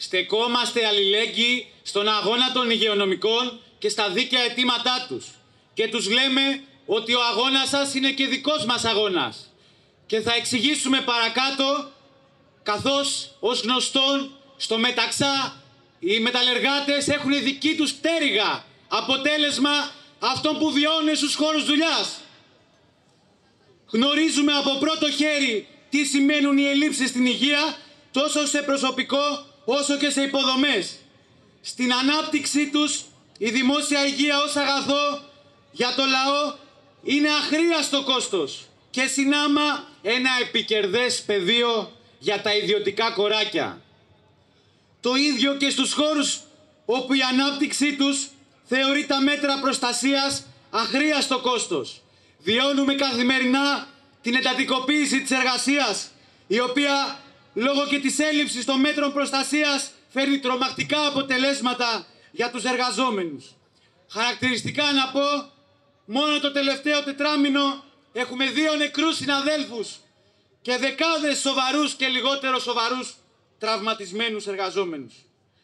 Στεκόμαστε αλληλέγγυοι στον αγώνα των υγειονομικών και στα δίκαια αιτήματά τους. Και τους λέμε ότι ο αγώνας σας είναι και δικός μας αγώνας. Και θα εξηγήσουμε παρακάτω, καθώς ως γνωστόν στο Μεταξά οι μεταλλεργάτες έχουν δική τους πτέρυγα, αποτέλεσμα αυτών που βιώνουν στους χώρους δουλειάς. Γνωρίζουμε από πρώτο χέρι τι σημαίνουν οι ελλείψεις στην υγεία, τόσο σε προσωπικό όσο και σε υποδομές. Στην ανάπτυξή τους η δημόσια υγεία ως αγαθό για το λαό είναι αχρίαστο κόστος και συνάμα ένα επικερδές πεδίο για τα ιδιωτικά κοράκια. Το ίδιο και στους χώρους όπου η ανάπτυξή τους θεωρεί τα μέτρα προστασίας αχρίαστο κόστος. Βιώνουμε καθημερινά την εντατικοποίηση της εργασίας, η οποία λόγω και της έλλειψης των μέτρων προστασίας φέρνει τρομακτικά αποτελέσματα για τους εργαζόμενους. Χαρακτηριστικά να πω, μόνο το τελευταίο τετράμινο έχουμε 2 νεκρούς συναδέλφους και δεκάδες σοβαρούς και λιγότερο σοβαρούς τραυματισμένους εργαζόμενους.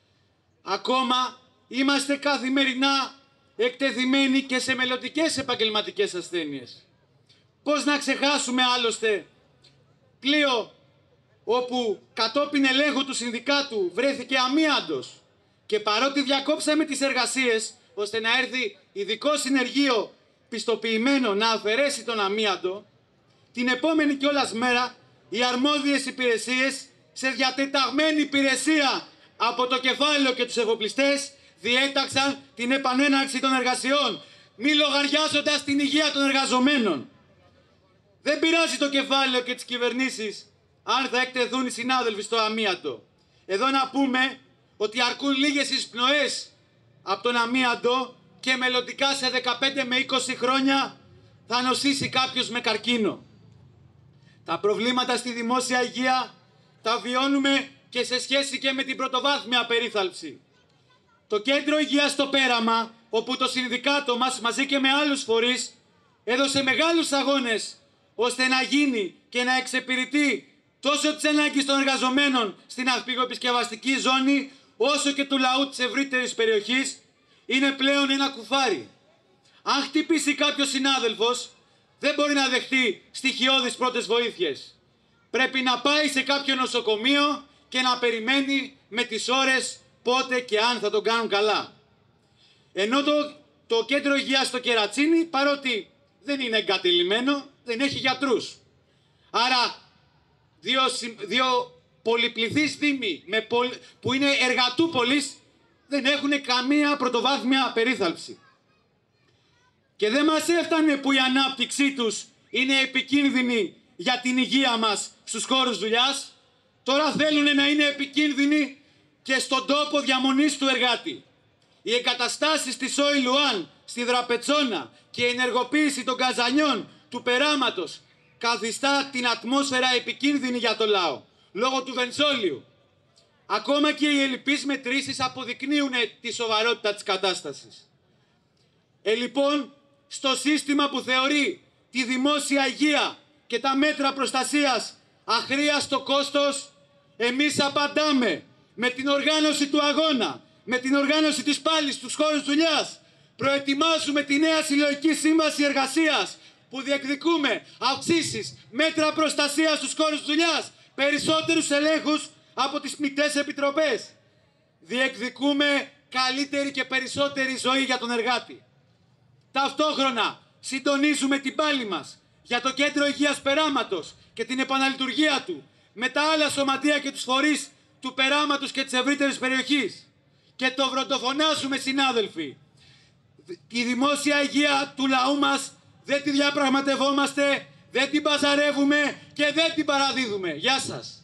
Ακόμα είμαστε καθημερινά εκτεθειμένοι και σε μελλοντικές επαγγελματικές ασθένειες. Πώς να ξεχάσουμε άλλωστε πλοίο όπου κατόπιν ελέγχου του συνδικάτου βρέθηκε αμίαντος και παρότι διακόψαμε τις εργασίες ώστε να έρθει ειδικό συνεργείο πιστοποιημένο να αφαιρέσει τον αμίαντο, την επόμενη κιόλας μέρα οι αρμόδιες υπηρεσίες σε διατεταγμένη υπηρεσία από το κεφάλαιο και τους εφοπλιστές διέταξαν την επανέναρξη των εργασιών, μη λογαριάζοντας την υγεία των εργαζομένων. Δεν πειράζει το κεφάλαιο και τις κυβερνήσεις αν θα εκτεθούν οι συνάδελφοι στο αμίαντο. Εδώ να πούμε ότι αρκούν λίγες εισπνοές από τον αμίαντο και μελλοντικά σε 15 με 20 χρόνια θα νοσήσει κάποιος με καρκίνο. Τα προβλήματα στη δημόσια υγεία τα βιώνουμε και σε σχέση και με την πρωτοβάθμια περίθαλψη. Το κέντρο υγείας στο Πέραμα, όπου το συνδικάτο μας μαζί και με άλλους φορείς έδωσε μεγάλους αγώνες ώστε να γίνει και να εξυπηρετεί τόσο τις ανάγκες των εργαζομένων στην αυπηγοεπισκευαστική ζώνη όσο και του λαού της ευρύτερης περιοχής, είναι πλέον ένα κουφάρι. Αν χτυπήσει κάποιος συνάδελφος, δεν μπορεί να δεχτεί στοιχειώδεις πρώτες βοήθειες. Πρέπει να πάει σε κάποιο νοσοκομείο και να περιμένει με τις ώρες πότε και αν θα τον κάνουν καλά. Ενώ το κέντρο υγείας στο Κερατσίνι, παρότι δεν είναι εγκατελειμμένο, δεν έχει γιατρούς. Άρα δύο πολυπληθείς δήμοι που είναι εργατούπολης δεν έχουν καμία πρωτοβάθμια περίθαλψη. Και δεν μας έφτανε που η ανάπτυξή τους είναι επικίνδυνη για την υγεία μας στους χώρους δουλειάς, τώρα θέλουν να είναι επικίνδυνοι και στον τόπο διαμονής του εργάτη. Οι εγκαταστάσεις της ΟΗ Λουάν στη Δραπετσόνα και η ενεργοποίηση των καζανιών του Περάματος καθιστά την ατμόσφαιρα επικίνδυνη για το λαό, λόγω του βενζόλιου. Ακόμα και οι ελλειπείς μετρήσεις αποδεικνύουν τη σοβαρότητα της κατάστασης. Λοιπόν, στο σύστημα που θεωρεί τη δημόσια υγεία και τα μέτρα προστασίας αχρίαστο κόστος, εμείς απαντάμε με την οργάνωση του αγώνα, με την οργάνωση της πάλης στους χώρους δουλειάς. Προετοιμάζουμε τη νέα συλλογική σύμβαση εργασίας που διεκδικούμε αυξήσεις, μέτρα προστασίας στους χώρους δουλειάς, περισσότερους ελέγχους από τις μεικτές επιτροπές. Διεκδικούμε καλύτερη και περισσότερη ζωή για τον εργάτη. Ταυτόχρονα συντονίζουμε την πάλη μας για το κέντρο υγείας Περάματος και την επαναλειτουργία του με τα άλλα σωματεία και τους φορείς του Περάματος και της ευρύτερης περιοχής. Και το βροντοφωνάζουμε, συνάδελφοι. Η δημόσια υγεία του λαού μας δεν τη διαπραγματευόμαστε, δεν την παζαρεύουμε και δεν την παραδίδουμε. Γεια σας.